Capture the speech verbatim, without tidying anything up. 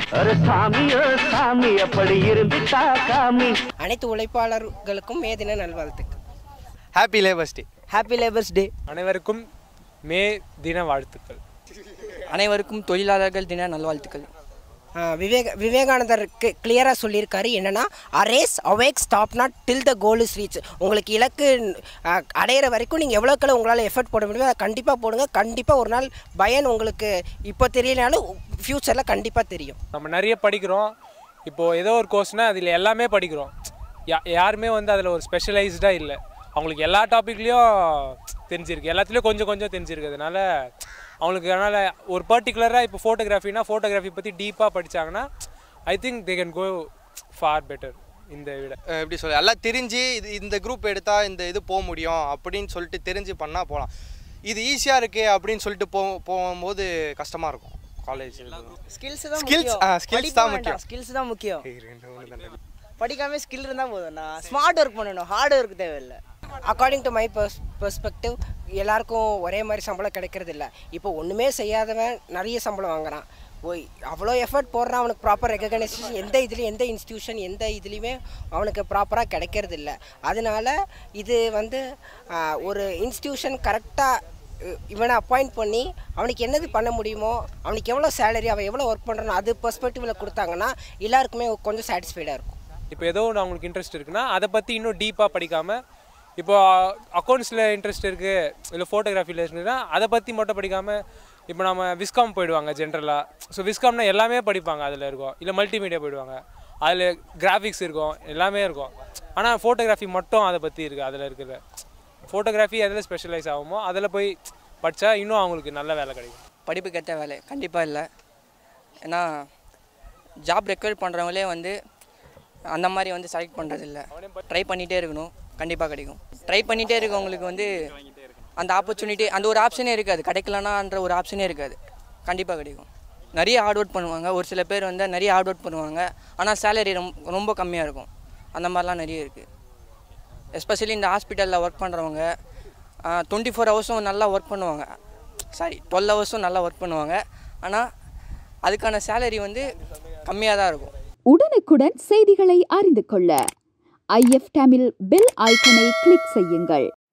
அனைத்து உழைப்பாளர்களுக்கும் மே தின நல்வாழ்த்துக்கள். Happy labours day. Happy labours day. அனைவருக்கும் மே தின வாழ்த்துக்கள். அனைவருக்கும் தொழிலாளர்கள் தின நல்வாழ்த்துக்கள். விவேக விவேகானந்தர் கிளியராக சொல்லியிருக்காரு என்னென்னா, arise awake stop not till the goal is reach. உங்களுக்கு இலக்கு அடையிற வரைக்கும் நீங்கள் எவ்வளோக்கள உங்களால் எஃபர்ட் போட முடியுமோ அதை கண்டிப்பாக போடுங்க. கண்டிப்பாக ஒரு நாள் பயன் உங்களுக்கு இப்போ தெரியலனாலும் ஃப்யூச்சரில் கண்டிப்பாக தெரியும். நம்ம நிறைய படிக்கிறோம். இப்போது ஏதோ ஒரு கோர்ஸ்னால் அதில் எல்லாமே படிக்கிறோம். யா யாருமே வந்து அதில் ஒரு ஸ்பெஷலைஸ்டாக இல்லை. அவங்களுக்கு எல்லா டாப்பிக்லேயும் தெரிஞ்சிருக்கு, எல்லாத்துலேயும் கொஞ்சம் கொஞ்சம் தெரிஞ்சிருக்கிறதுனால அவங்களுக்கு அதனால் ஒரு பர்டிகுலராக இப்போ ஃபோட்டோகிராஃபினா ஃபோட்டோகிராஃபி பற்றி டீப்பாக படித்தாங்கன்னா I think they can go for better. இந்த விட எப்படி சொல்ல எல்லாம் தெரிஞ்சு இது இந்த குரூப் எடுத்தால் இந்த இது போக முடியும் அப்படின்னு சொல்லிட்டு தெரிஞ்சு பண்ணால் போகலாம். இது ஈஸியாக இருக்கே அப்படின்னு சொல்லிட்டு போ போகும்போது கஷ்டமாக இருக்கும். காலேஜ் ஸ்கில்ஸ் தான் ஸ்கில்ஸ் ஸ்கில்ஸ் தான் முக்கியம். ஸ்கில்ஸ் தான் முக்கியம். படிக்காமல் ஸ்கில் இருந்தால் போதும்ண்ணா. ஸ்மார்ட் ஒர்க் பண்ணணும், ஹார்ட் ஒர்க் தேவையில்லை. அக்கார்டிங் டு மை பர்ஸ் பெர்ஸ்பெக்டிவ் எல்லாருக்கும் ஒரே மாதிரி சம்பளம் கிடைக்கிறது இல்லை. இப்போ ஒன்றுமே செய்யாதவன் நிறைய சம்பளம் வாங்குறான். ஓய் அவ்வளோ எஃபர்ட் போடுறான், அவனுக்கு ப்ராப்பர் ரெகக்னைசேஷன் எந்த இதுலேயும் எந்த இன்ஸ்டியூஷன் எந்த இதுலேயுமே அவனுக்கு ப்ராப்பராக கிடைக்கிறது இல்லை. அதனால இது வந்து ஒரு இன்ஸ்டியூஷன் கரெக்டாக இவனை அப்பாயிண்ட் பண்ணி அவனுக்கு என்னது பண்ண முடியுமோ, அவனுக்கு எவ்வளோ சேலரி, அவன் எவ்வளோ ஒர்க் பண்ணுறானோ அது பெர்ஸ்பெக்டிவில் கொடுத்தாங்கன்னா எல்லாருக்குமே கொஞ்சம் சாட்டிஸ்ஃபைடாக இருக்கும். இப்போ ஏதோ ஒன்று அவங்களுக்கு இன்ட்ரெஸ்ட் இருக்குன்னா அதை பற்றி இன்னும் டீப்பாக படிக்காமல், இப்போ அக்கௌண்ட்ஸில் இன்ட்ரெஸ்ட் இருக்குது இல்லை ஃபோட்டோகிராஃபியில் இருக்குன்னா அதை பற்றி மட்டும் படிக்காமல், இப்போ நம்ம விஸ்காம் போயிடுவாங்க ஜென்ரலாக. ஸோ விஸ்காம்னா எல்லாமே படிப்பாங்க, அதில் இருக்கும். இல்லை மல்டிமீடியா போயிடுவாங்க, அதில் கிராஃபிக்ஸ் இருக்கும், எல்லாமே இருக்கும். ஆனால் ஃபோட்டோகிராஃபி மட்டும் அதை பற்றி இருக்குது. அதில் இருக்கிற ஃபோட்டோகிராஃபி அதில் ஸ்பெஷலைஸ் ஆகுமோ அதில் போய் படித்தா இன்னும் அவங்களுக்கு நல்ல வேலை கிடைக்கும். படிப்புக்கு ஏற்ற வேலை கண்டிப்பாக இல்லை. ஏன்னா ஜாப் ரெக்வயர் பண்ணுறவங்களே வந்து அந்த மாதிரி வந்து செலக்ட் பண்ணுறதில்ல. ட்ரை பண்ணிகிட்டே இருக்கணும், கண்டிப்பாக கிடைக்கும். ட்ரை பண்ணிகிட்டே இருக்கவங்களுக்கு வந்து அந்த ஆப்பர்ச்சுனிட்டி அந்த ஒரு ஆப்ஷனே இருக்காது, கிடைக்கலனான்ற ஒரு ஆப்ஷனே இருக்காது, கண்டிப்பாக கிடைக்கும். நிறைய ஹார்ட் ஒர்க் பண்ணுவாங்க. ஒரு சில பேர் வந்து நிறைய ஹார்ட் ஒர்க் பண்ணுவாங்க, ஆனால் சேலரி ரொம்ப ரொம்ப கம்மியாக இருக்கும். அந்த மாதிரிலாம் நிறைய இருக்குது. எஸ்பெஷலி இந்த ஹாஸ்பிட்டலில் ஒர்க் பண்ணுறவங்க டுவெண்ட்டி ஃபோர் ஹவர்ஸும் நல்லா ஒர்க் பண்ணுவாங்க. சாரி டுவெல் ஹவர்ஸும் நல்லா ஒர்க் பண்ணுவாங்க. ஆனால் அதுக்கான சேலரி வந்து கம்மியாக தான் இருக்கும். உடனுக்குடன் செய்திகளை அறிந்து கொள்ள ஐ எஃப் தமிழ் பெல் ஐக்கனை கிளிக் செய்யுங்கள்.